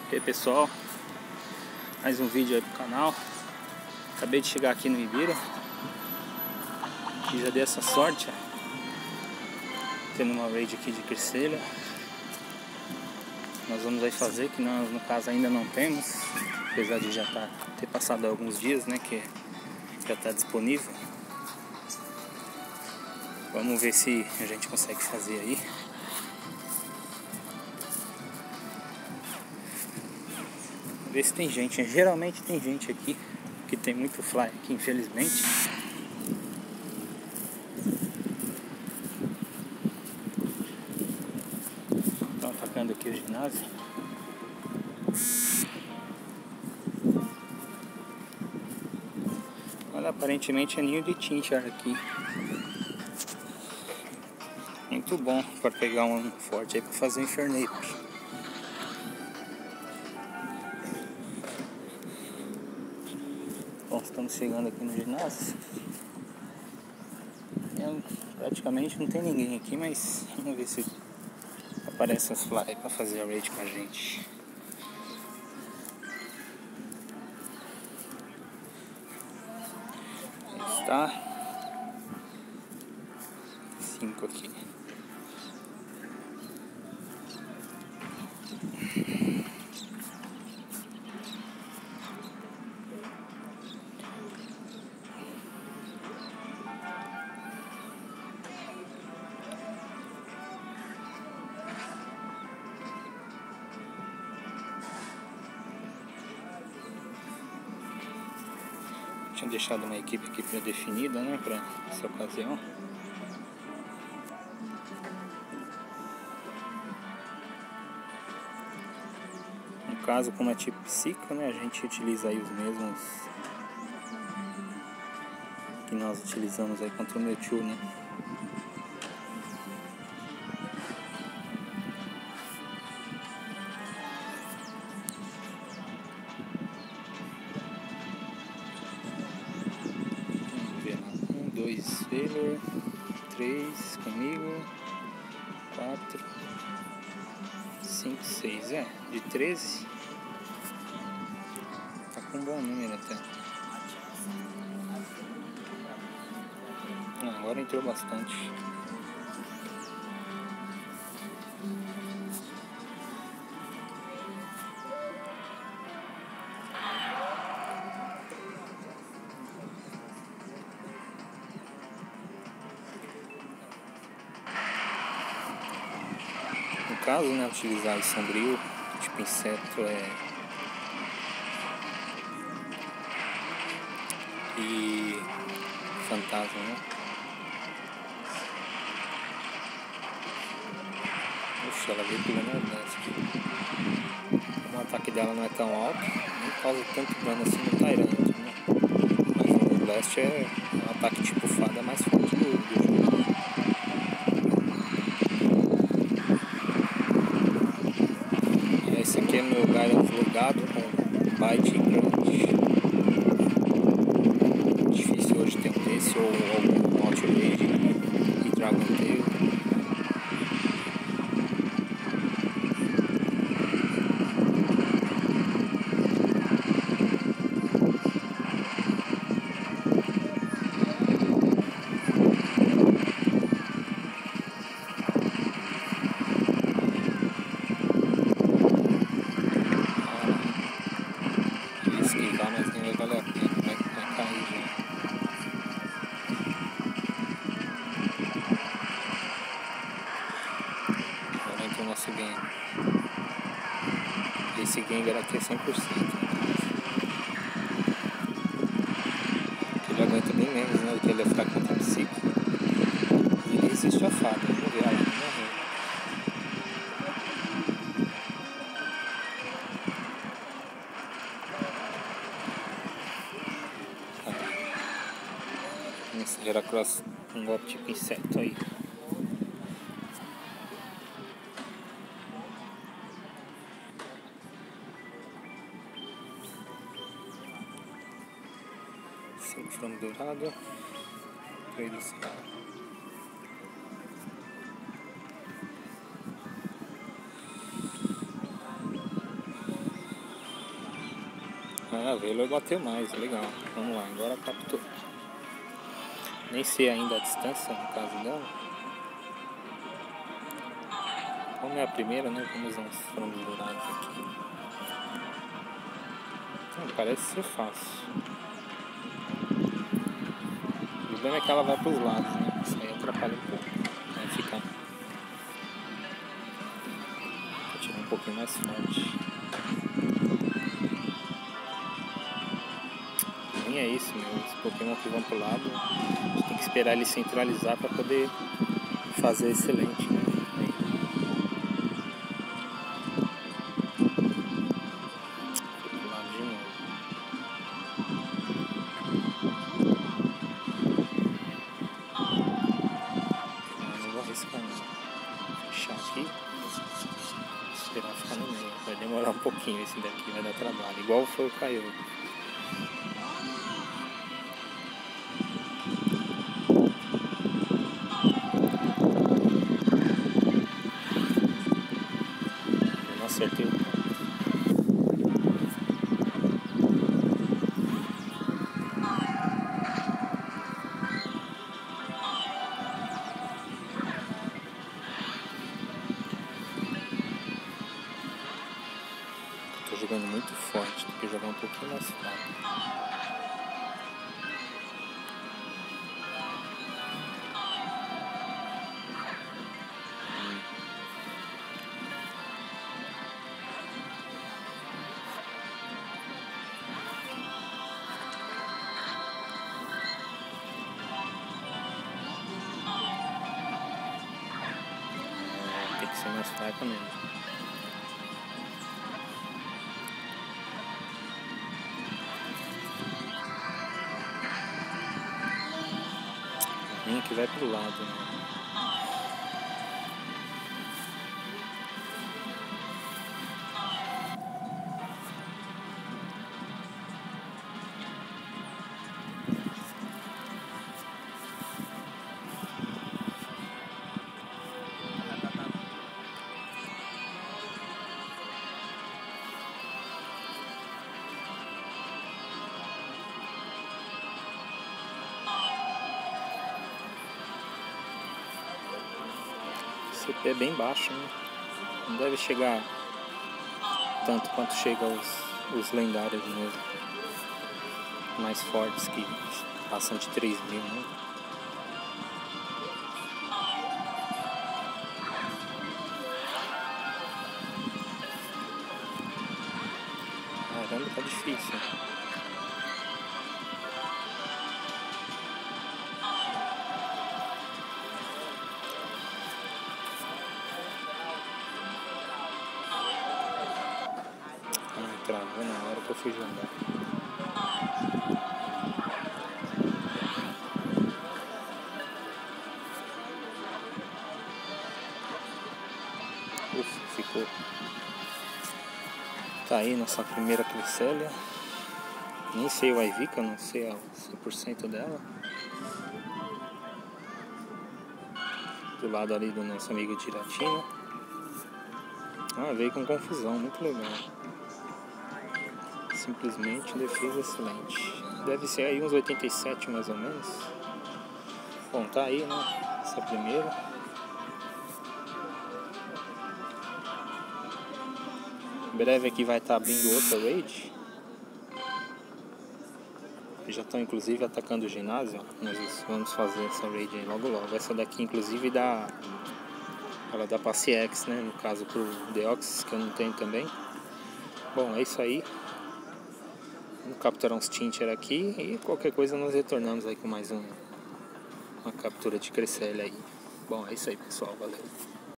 E aí pessoal, mais um vídeo aí pro canal. Acabei de chegar aqui no Ibira e já dei essa sorte, ó, tendo uma raid aqui de Crescelha. Nós vamos aí fazer, que nós no caso ainda não temos, apesar de já ter passado alguns dias, né, que já está disponível. Vamos ver se a gente consegue fazer aí. Ver se tem gente, geralmente tem gente aqui, que tem muito fly aqui, infelizmente. Estão atacando aqui o ginásio. Olha, aparentemente é ninho de Chinchar aqui. Muito bom para pegar um forte aí para fazer um Infernape. Bom, estamos chegando aqui no ginásio. Praticamente não tem ninguém aqui, mas vamos ver se aparece os fly para fazer a raid com a gente. Aí está 5 aqui. Tinha deixado uma equipe aqui pré-definida, né, para essa ocasião. No caso, como é tipo psico, né, a gente utiliza aí os mesmos que nós utilizamos aí contra o Mewtwo, né. Vamos ver, 1, 2, Failure, 3 comigo, 4, 5, 6, de 13. Tá com um bom número até. Agora entrou bastante. No caso, né, utilizar o sombrio, tipo inseto e fantasma, né? Puxa, ela veio pulando a Blast. O ataque dela não é tão alto, nem causa tanto dano assim no Tyrant, né? Mas o Blast é um ataque tipo fada mais forte do jogo. Esse aqui é meu Gyarados logado com Bite e Crunch. Difícil hoje ter um desse ou algum Outrage e Dragon Tail. Esquivar, mas nem vai valer a pena, vai cair já. Agora entra o nosso Gengar. Esse Gengar aqui é 100%. Ele aguenta bem menos, né, do que ele vai ficar contra o psico. E ele resiste a fada, vamos ver, ela não morreu. Esse Heracross, um golpe tipo inseto aí. Cinco frango dourado, 3 do céu. Ah, veio e bateu mais, legal. Vamos lá, agora captou. Nem sei ainda a distância no caso dela. Como é a primeira, né? Vamos usar uns frangos dourados aqui. Parece ser fácil. O problema é que ela vai para os lados, né? Isso aí atrapalha um pouco. Vai ficar. Vou tirar um pouquinho mais forte. Nem é isso, meu. Os Pokémon que vão pro lado, a gente tem que esperar ele centralizar para poder fazer excelente, né? Aí. Pro lado de novo. Não vou arriscar não. Vou fechar aqui. Esperar ficar no meio. Vai demorar um pouquinho esse daqui, vai dar trabalho. Igual foi o Kyogre. Eu não acertei o ponto. Tô jogando muito forte, tem que jogar um pouquinho mais fraco. Tem que ser mais fraca mesmo. Que vai pro lado, né? Esse CP é bem baixo, né? Não deve chegar tanto quanto chega os lendários mesmo. Mais fortes que passam de 3.000, né? Caramba, tá difícil. Travou na hora que eu fui jogar. Ficou. Tá aí nossa primeira Cresselia. Nem sei o Ivica, não sei a 100% dela. Do lado ali do nosso amigo Giratina. Veio com confusão, muito legal. Simplesmente defesa excelente. Deve ser aí uns 87 mais ou menos. Bom, tá aí, né? Essa primeira. Em breve aqui vai estar abrindo outra raid. Já estão inclusive atacando o ginásio. Nós vamos fazer essa raid aí logo logo. Essa daqui inclusive ela dá passe X, né? No caso pro Deoxys, que eu não tenho também. Bom, é isso aí. Vamos capturar uns Tinter aqui e qualquer coisa nós retornamos aí com mais uma captura de Cresselia aí. Bom, é isso aí, pessoal. Valeu.